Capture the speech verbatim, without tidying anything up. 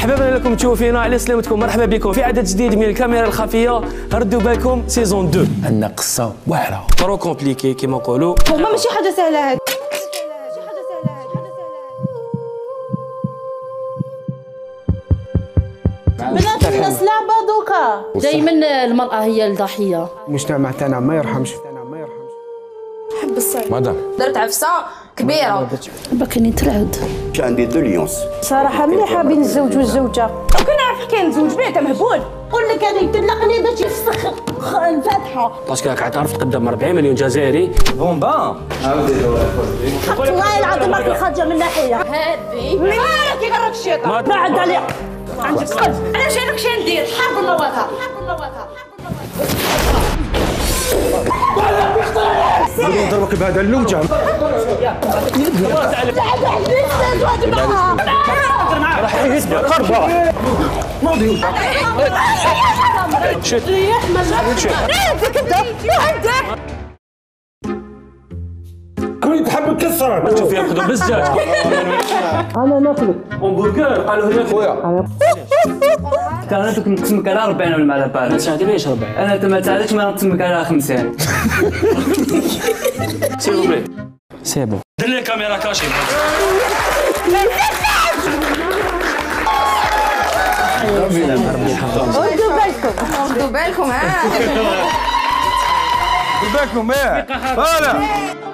مرحبا بنا لكم تشوفوا فينا على سلامتكم. مرحبا بكم في عدد جديد من الكاميرا الخفيه. ردوا بالكم سيزون اثنين. عندنا قصه واعره ترو كومبليكي كيما نقولوا. هما ماشي حاجه سهله هذه. بنات الناس لعبه دوكا. دائما المراه هي الضحيه. المجتمع تاعنا ما يرحمش. حب الصيد. مدام درت عفسه كبيره. باكي ترعد. عندي دو ليونس. صراحه مليحه بين الزوج والزوجه. كنعرف كاين زوج بيه تا مهبول. قول لك انا يطلقني باش يفسخ الفاتحه. باسكو راك تعرف تقدم أربعين مليون جزائري. بومبا حق الله العظيم راكي خارجه من ناحيه. هادي من راكي غرك الشيطان. بعد عليك. عندك صد. انا مش عارف شنو ندير. حرب اللواطه. حرب اللواطه. نضربك بهذا اللوجه. راح يهزها خربه. ماضي شد كنت تحب نكسرك. تشوف ياخذوا بزاف. انا ناكلك همبرجر قالوا هنا خويا. انا دوك نقسمك على أربعين ولا على بالك. انت عندي أربعين. انا انت ما تعرفش ما نقسمك على خمسين. سي بوبلي سي بون. دير لي الكاميرا كاشي. ردوا بالكم. ردوا بالكم ها. بالكم ايه.